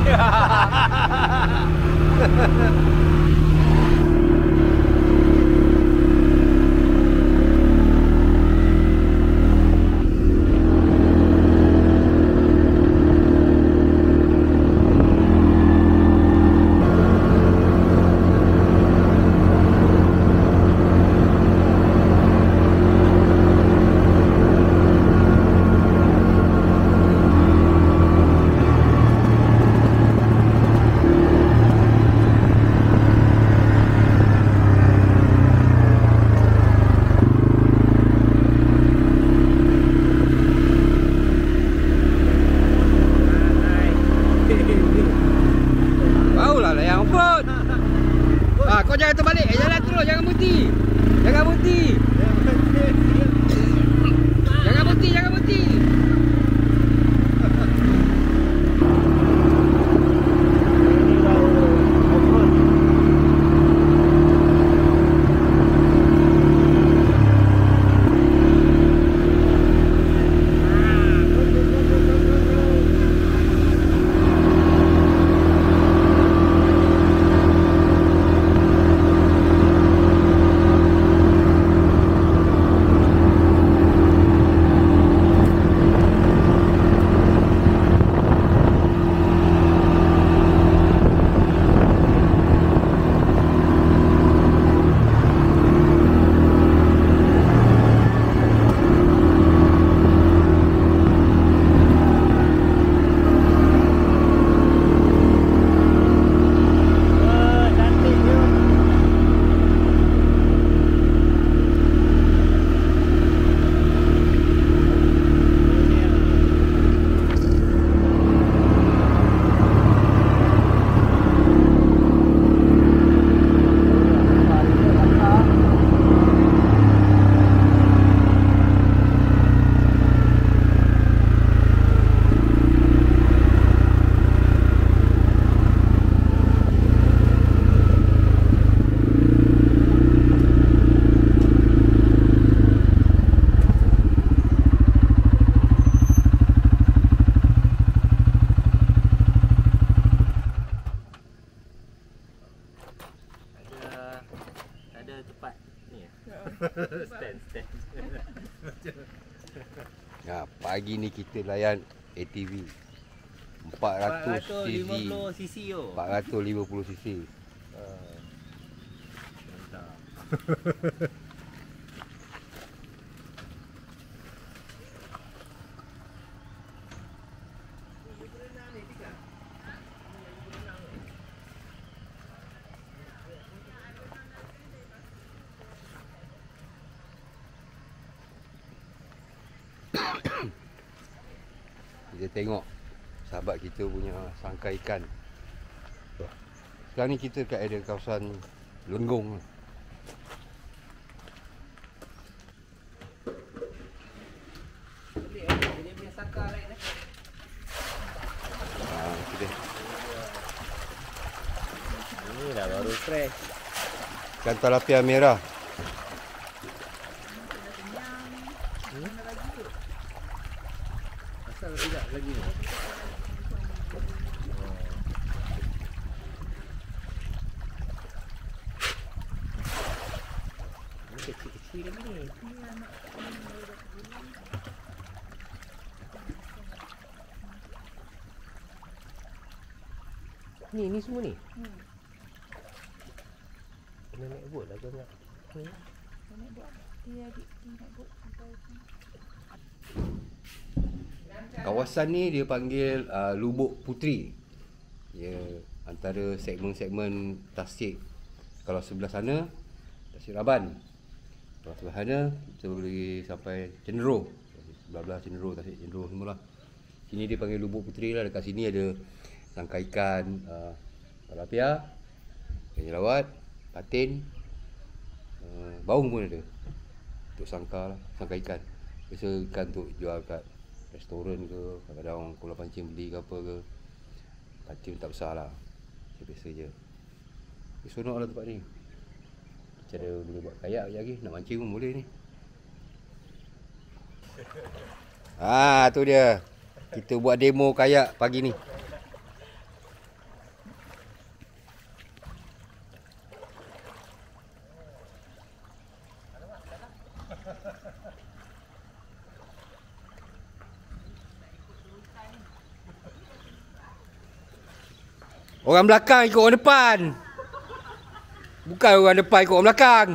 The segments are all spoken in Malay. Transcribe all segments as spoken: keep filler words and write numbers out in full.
Kau jangan terbalik, jalan terus, jangan berhenti. Jangan berhenti. Jangan berhenti, jangan berhenti. Stand, stand. Ya, pagi ni kita layan A T V empat ratus cc. empat ratus lima puluh cc. Uh, mantap. Kita tengok sahabat kita punya sangkar ikan. Sekarang ni kita kat area kawasan Lenggong. Dia punya sangkar lain eh. Ha, kita. Ini dah baru fresh. Ikan tilapia merah. Asal tidak lagi ni. Ini kecil-kecil lagi ni. Ni, ni semua ni? Hmm. Kena naik bot lah ke nak? Ni? Kena naik bot. Dia adik dia naik bot sampai sini. Kawasan ni dia panggil uh, Lubuk Puteri. Ya, antara segmen-segmen Tasik. Kalau sebelah sana Tasik Raban. Kalau sebelah sana kita boleh sampai Cenderuh. Sebelah-belah Cenderuh, Tasik Cenderuh semualah. Sini dia panggil Lubuk Puteri lah. Dekat sini ada sangkar ikan uh, tilapia, ikan jerawat, patin, uh, baung pun ada. Untuk sangkar lah, sangkar ikan. Biasa ikan untuk jual kat restoran ke, kadang-kadang orang pulau pancing beli ke apa ke. Pancing tak besar lah, biasa je. Dia seronok lah tempat ni. Cara boleh buat kayak lagi, nak mancing pun boleh ni. Ah, tu dia. Kita buat demo kayak pagi ni. Orang belakang ikut orang depan. Bukan orang depan ikut orang belakang.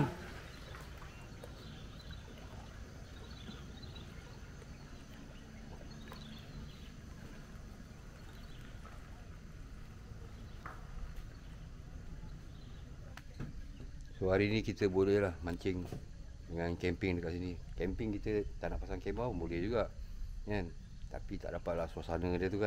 So hari ni kita boleh lah mancing dengan camping dekat sini. Camping kita tak nak pasang kemah pun boleh juga, kan? Tapi tak dapatlah suasana dia tu kan.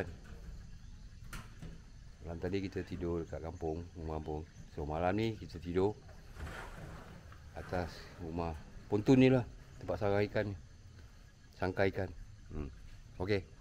Malam tadi kita tidur dekat kampung, rumah kampung. So malam ni kita tidur atas rumah pontun ni lah, tempat sarang ikan ni. Sangkar ikan. Hmm. Okey.